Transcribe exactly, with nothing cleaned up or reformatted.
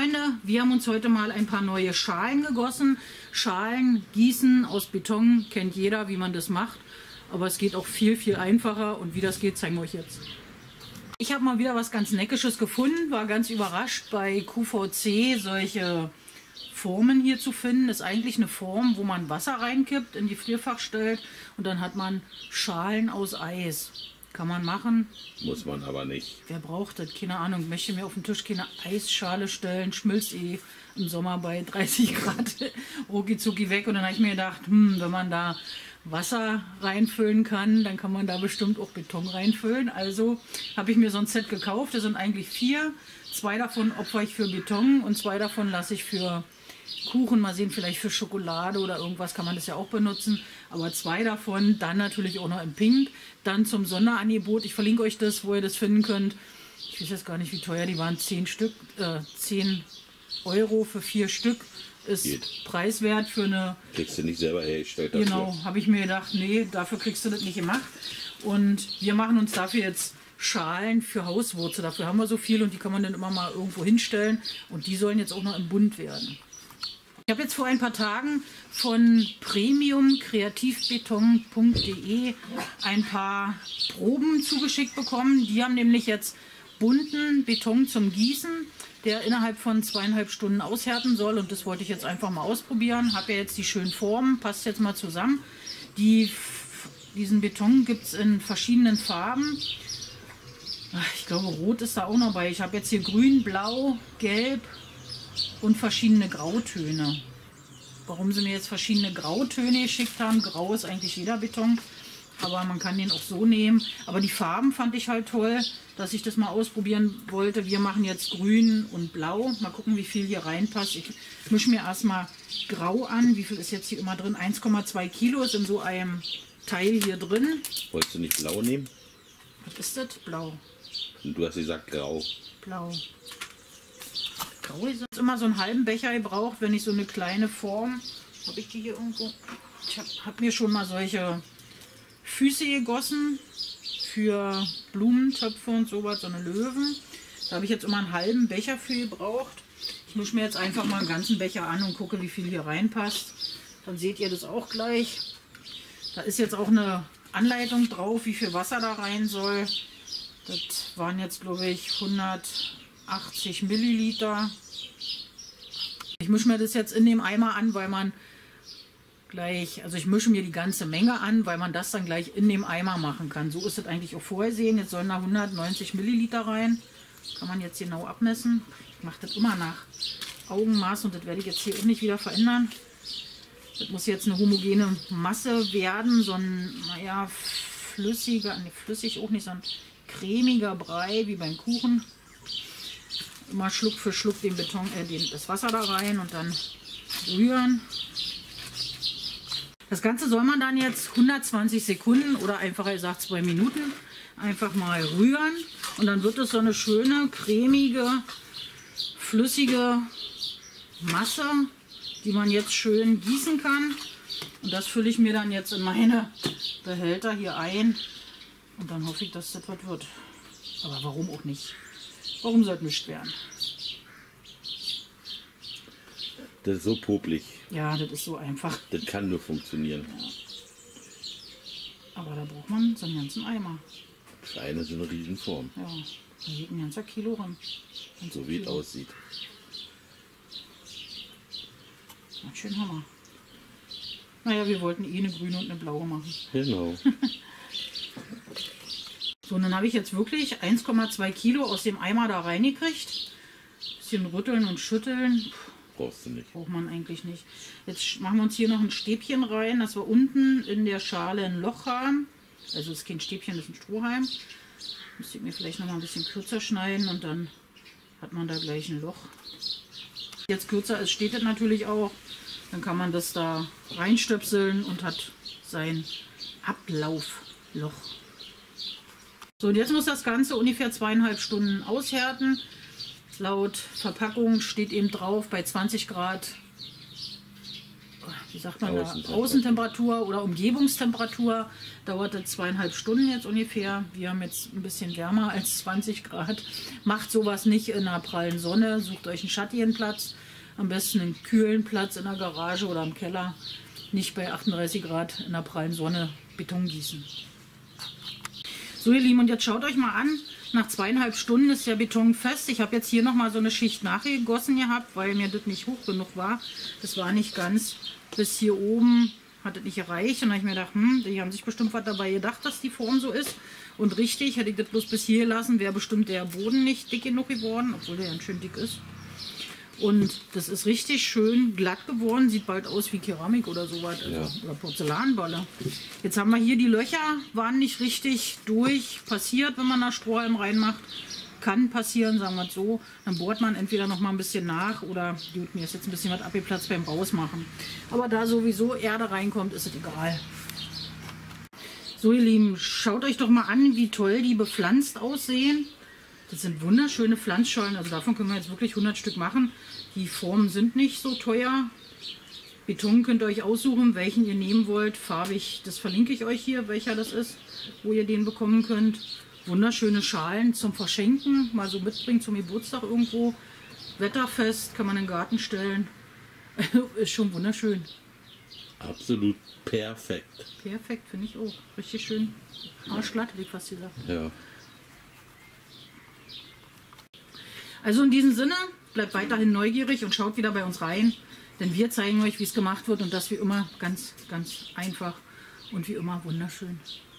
Freunde, wir haben uns heute mal ein paar neue Schalen gegossen. Schalen gießen aus Beton, kennt jeder, wie man das macht. Aber es geht auch viel, viel einfacher und wie das geht, zeigen wir euch jetzt. Ich habe mal wieder was ganz Neckisches gefunden, war ganz überrascht, bei Q V C solche Formen hier zu finden. Ist eigentlich eine Form, wo man Wasser reinkippt, in die Gefrierfach stellt und dann hat man Schalen aus Eis. Kann man machen. Muss man aber nicht. Wer braucht das? Keine Ahnung. Möchte mir auf den Tisch keine Eisschale stellen. Schmilzt eh im Sommer bei dreißig Grad rucki zucki weg. Und dann habe ich mir gedacht, hm, wenn man da Wasser reinfüllen kann, dann kann man da bestimmt auch Beton reinfüllen. Also habe ich mir so ein Set gekauft. Das sind eigentlich vier. Zwei davon opfer ich für Beton und zwei davon lasse ich für Kuchen, mal sehen, vielleicht für Schokolade oder irgendwas kann man das ja auch benutzen. Aber zwei davon, dann natürlich auch noch in Pink. Dann zum Sonderangebot, ich verlinke euch das, wo ihr das finden könnt. Ich weiß jetzt gar nicht, wie teuer die waren. zehn Stück, äh, zehn Euro für vier Stück ist Geht. preiswert für eine... Kriegst du nicht selber hergestellt dafür. Genau, habe ich mir gedacht, nee, dafür kriegst du das nicht gemacht. Und wir machen uns dafür jetzt Schalen für Hauswurzel. Dafür haben wir so viel und die kann man dann immer mal irgendwo hinstellen. Und die sollen jetzt auch noch im Bund werden. Ich habe jetzt vor ein paar Tagen von premium kreativbeton punkt de ein paar Proben zugeschickt bekommen. Die haben nämlich jetzt bunten Beton zum Gießen, der innerhalb von zweieinhalb Stunden aushärten soll. Und das wollte ich jetzt einfach mal ausprobieren. Habe ja jetzt die schönen Formen, passt jetzt mal zusammen. Die, diesen Beton gibt es in verschiedenen Farben. Ich glaube, rot ist da auch noch bei. Ich habe jetzt hier grün, blau, gelb und verschiedene Grautöne. Warum sie mir jetzt verschiedene Grautöne geschickt haben, grau ist eigentlich jeder Beton, aber man kann den auch so nehmen. Aber die Farben fand ich halt toll, dass ich das mal ausprobieren wollte. Wir machen jetzt grün und blau. Mal gucken, wie viel hier reinpasst. Ich mische mir erstmal grau an. Wie viel ist jetzt hier immer drin? eins Komma zwei Kilo ist in so einem Teil hier drin. Wolltest du nicht blau nehmen? Was ist das? Blau. Du hast gesagt grau. Blau. Grau ist immer so einen halben Becher gebraucht, wenn ich so eine kleine Form, habe ich die hier irgendwo, ich habe hab mir schon mal solche Füße gegossen für Blumentöpfe und sowas, so eine Löwen. Da habe ich jetzt immer einen halben Becher für gebraucht. Ich mische mir jetzt einfach mal einen ganzen Becher an und gucke, wie viel hier reinpasst. Dann seht ihr das auch gleich. Da ist jetzt auch eine Anleitung drauf, wie viel Wasser da rein soll. Das waren jetzt, glaube ich, hundertachtzig Milliliter. Ich mische mir das jetzt in dem Eimer an, weil man gleich, also ich mische mir die ganze Menge an, weil man das dann gleich in dem Eimer machen kann. So ist es eigentlich auch vorgesehen. Jetzt sollen da hundertneunzig Milliliter rein. Kann man jetzt genau abmessen. Ich mache das immer nach Augenmaß und das werde ich jetzt hier auch nicht wieder verändern. Das muss jetzt eine homogene Masse werden, so ein, naja, flüssiger, ne, flüssig auch nicht, so ein cremiger Brei wie beim Kuchen. Immer Schluck für Schluck den Beton, äh, den, das Wasser da rein und dann rühren. Das Ganze soll man dann jetzt hundertzwanzig Sekunden oder einfacher gesagt zwei Minuten einfach mal rühren. Und dann wird es so eine schöne, cremige, flüssige Masse, die man jetzt schön gießen kann. Und das fülle ich mir dann jetzt in meine Behälter hier ein. Und dann hoffe ich, dass das was wird. Aber warum auch nicht? Warum sollte nichts werden? Das ist so popelig. Ja, das ist so einfach. Das kann nur funktionieren. Ja. Aber da braucht man so einen ganzen Eimer. Kleine, so eine Riesenform. Ja, da geht ein ganzer Kilo ran. So wie es aussieht. Ganz schön Hammer. Naja, wir wollten eh eine grüne und eine blaue machen. Genau. So, und dann habe ich jetzt wirklich eins Komma zwei Kilo aus dem Eimer da reingekriegt. Bisschen rütteln und schütteln. Brauchst du nicht. Braucht man eigentlich nicht. Jetzt machen wir uns hier noch ein Stäbchen rein, dass wir unten in der Schale ein Loch haben. Also es ist kein Stäbchen, das ist ein Strohhalm. Müsste ich mir vielleicht noch mal ein bisschen kürzer schneiden und dann hat man da gleich ein Loch. Jetzt kürzer ist, steht das natürlich auch. Dann kann man das da reinstöpseln und hat sein Ablaufloch. So, und jetzt muss das Ganze ungefähr zweieinhalb Stunden aushärten. Laut Verpackung steht eben drauf bei zwanzig Grad wie sagt man da, Außentemperatur. Außentemperatur oder Umgebungstemperatur. Dauerte zweieinhalb Stunden jetzt ungefähr. Wir haben jetzt ein bisschen wärmer als zwanzig Grad. Macht sowas nicht in einer prallen Sonne. Sucht euch einen schattigen Platz. Am besten einen kühlen Platz in der Garage oder im Keller. Nicht bei achtunddreißig Grad in der prallen Sonne Beton gießen. So ihr Lieben, und jetzt schaut euch mal an. Nach zweieinhalb Stunden ist der Beton fest. Ich habe jetzt hier nochmal so eine Schicht nachgegossen gehabt, weil mir das nicht hoch genug war. Das war nicht ganz bis hier oben, hat es nicht gereicht. Und dann habe ich mir gedacht, hm, die haben sich bestimmt was dabei gedacht, dass die Form so ist. Und richtig, hätte ich das bloß bis hier gelassen, wäre bestimmt der Boden nicht dick genug geworden, obwohl der ganz schön dick ist. Und das ist richtig schön glatt geworden, sieht bald aus wie Keramik oder sowas, also, Ja. oder Porzellanballe. Jetzt haben wir hier die Löcher, waren nicht richtig durch, passiert, wenn man da Strohhalm reinmacht. Kann passieren, sagen wir es so. Dann bohrt man entweder noch mal ein bisschen nach oder gut, mir ist jetzt ein bisschen was abgeplatzt beim Rausmachen. Aber da sowieso Erde reinkommt, ist es egal. So ihr Lieben, schaut euch doch mal an, wie toll die bepflanzt aussehen. Das sind wunderschöne Pflanzschollen, also davon können wir jetzt wirklich hundert Stück machen. Die Formen sind nicht so teuer. Beton könnt ihr euch aussuchen, welchen ihr nehmen wollt. Farbig, das verlinke ich euch hier, welcher das ist, wo ihr den bekommen könnt. Wunderschöne Schalen zum Verschenken, mal so mitbringen zum Geburtstag irgendwo. Wetterfest, kann man in den Garten stellen. Ist schon wunderschön. Absolut perfekt. Perfekt, finde ich auch. Richtig schön. Arschglatt, hätte ich fast gesagt. Ja. Also in diesem Sinne, bleibt weiterhin neugierig und schaut wieder bei uns rein, denn wir zeigen euch, wie es gemacht wird und das wie immer ganz, ganz einfach und wie immer wunderschön.